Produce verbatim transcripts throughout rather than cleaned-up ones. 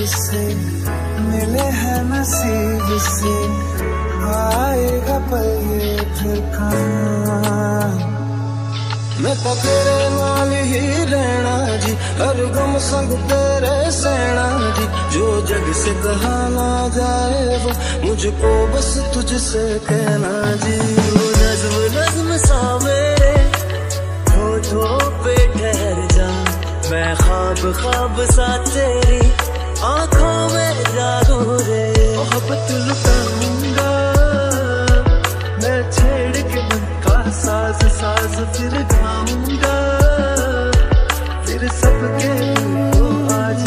से मिले हैं नसीब से, आएगा पल ये फिर कहाँ। मैं तो तेरे नाल ही रहना जी, हर गम संग तेरे सहना जी। जो जग से कहा ना जाए वो मुझको बस तुझसे कहना जी। वो नज़्म नज़्म सा मेरे होठों पे ठहर जा, मैं ख्वाब ख्वाब सा तेरी आँखों में जागू रे। मोहब्बत लुटाऊंगा मैं छेड़ के मन का साज साज, फिर गाऊंगा फिर सबके को आज।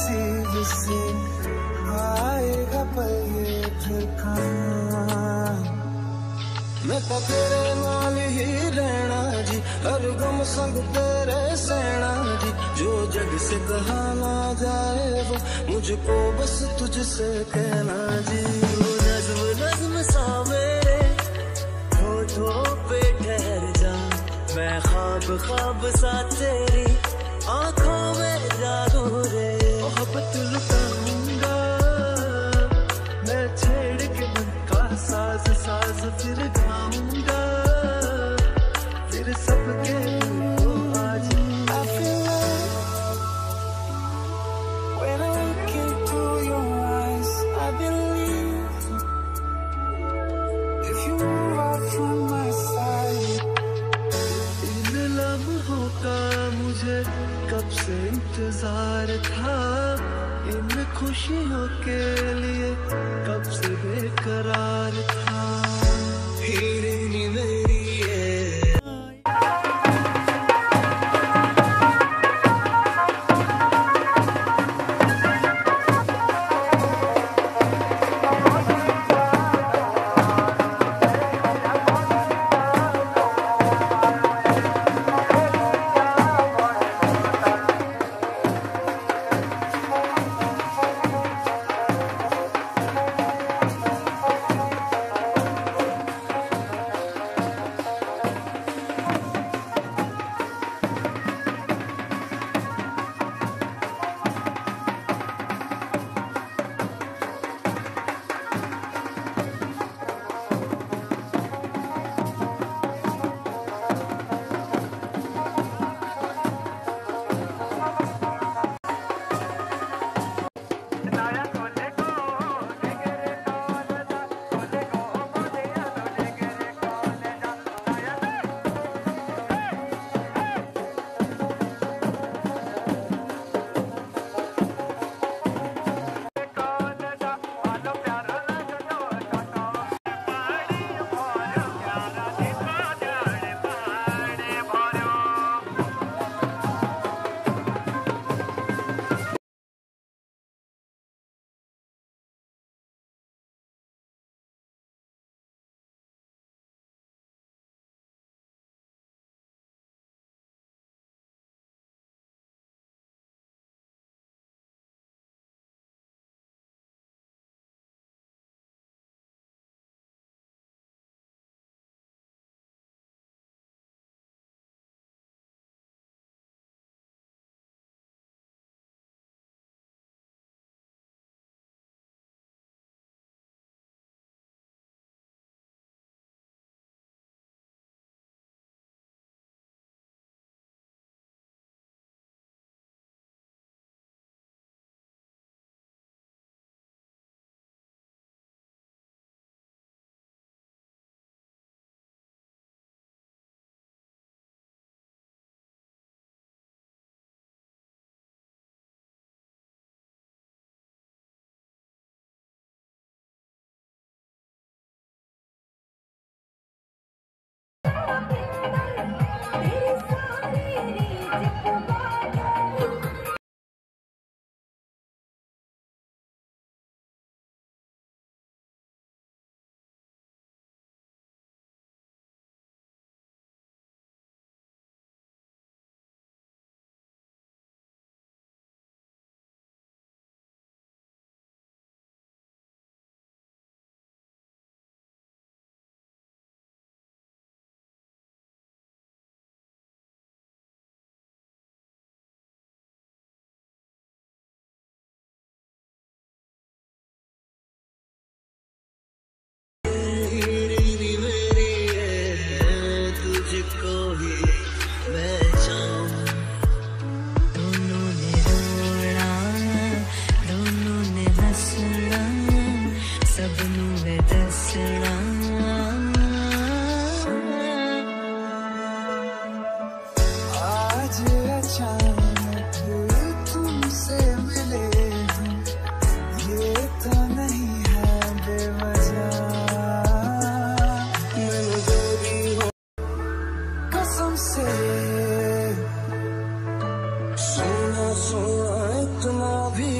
नसीब से आएगा पल ये फिर कहाँ। मैं तो तेरे नाल ही रहना जी, हर गम संग तेरे सहना जी। जो जग से कहा ना जाए वो मुझको बस तुझसे कहना जी। वो नज़्म नज़्म सा मेरे होठों पे ठहर जा, मैं ख्वाब ख्वाब सा तेरी आंखों में जागो रे। मोहब्बत लुटाऊंगा मैं छेड़ के मन का साज साज, फिर गाऊंगा फिर सबके दिल को आज। I feel love when I look into your eyes. I believe if you move out from my side. इन लम्हों का मुझे कब से इंतजार था, इन खुशियों के लिए कब से बेकरार था। हीरे नी मेरी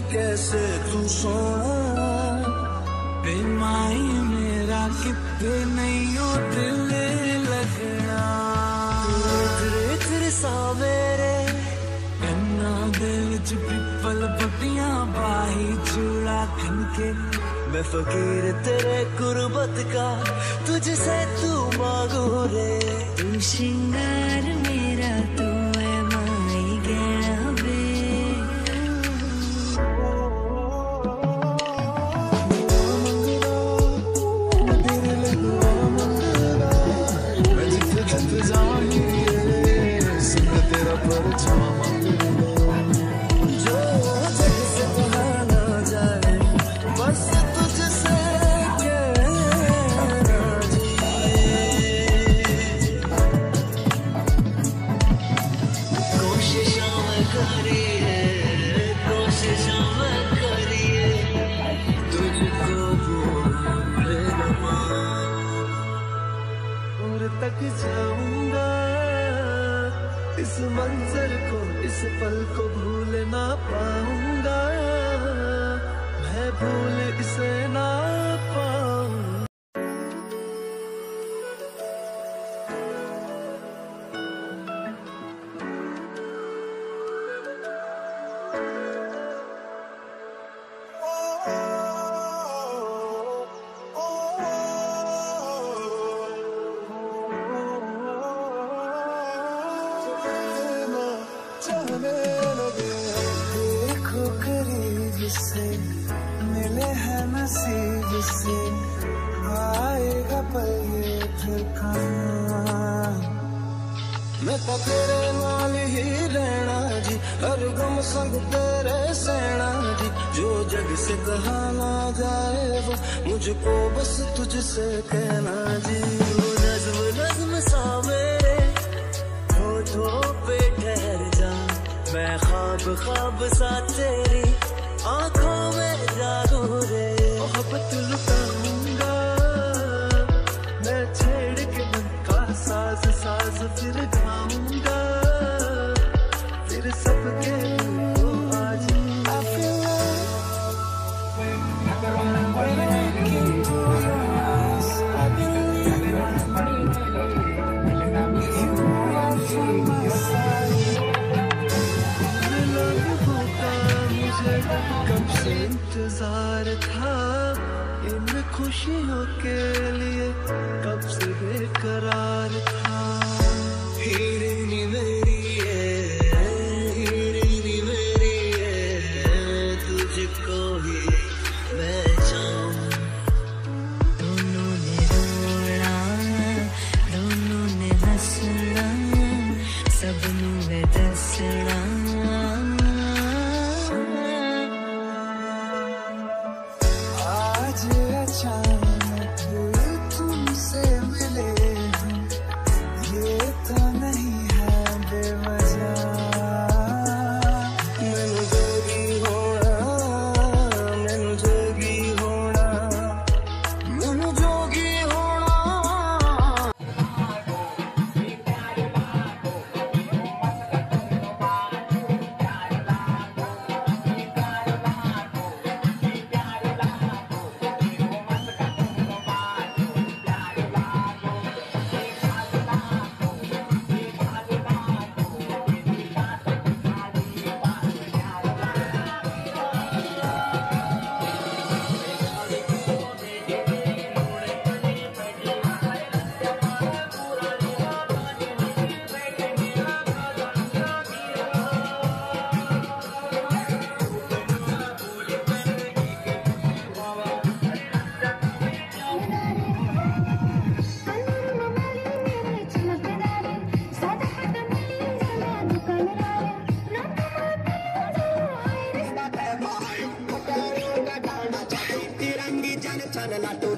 कैसे तू सोना बेमाई मेरा कितने नहीं हो दिल लगना तेरे तेरे सावेरे कन्ना दिल च पिपल पट्टियां बाही चूड़ा खनके मैं फकीर तेरे गुर्बत का तुझसे तू मांगू रे तू श्रृंगार मेरा तू है माई गहना बे तेरा परछावा जो जग से कहा ना जाए बस तुझसे कहना कोशिशों में करिए कोशिशों में करिए तुझको भूले ना और तक जाऊंगा इस मंजर को इस पल को भूल ना पाऊंगा मैं भूल इसे ना पाऊंगा देखो करीब से मिले हैं नसीब से आएगा पल ये फिर कहाँ मैं तो तेरे नाल ही रहना जी हर गम संग तेरे सहना जी जो जग से कहा ना जाए वो मुझको बस तुझसे कहना जी वो नज़्म नज़्म सा मेरे होठों पे ठहर जा मैं ख्वाब ख्वाब सा तेरी आंखों में जागू रे मोहब्बत लुटाऊंगा मैं छेड़ के मन का साज साज फिर गाऊंगा फिर सबके को आज I feel like when I look into your eyes I believe you are from my side कब से इंतजार था इन खुशियों के लिए कब से बेकरार था हीरे नी मेरी है हीरे नी मेरी है तुझको ही मैं चाहूं दोनों ने रोना दोनों ने हंसना सबनू है दसना अचानक तुमसे मिले हम ये तो नहीं है बेवजह मैनू जोगी होना मैनू जोगी होना मैनू जोगी होना Tirangi jana chana lato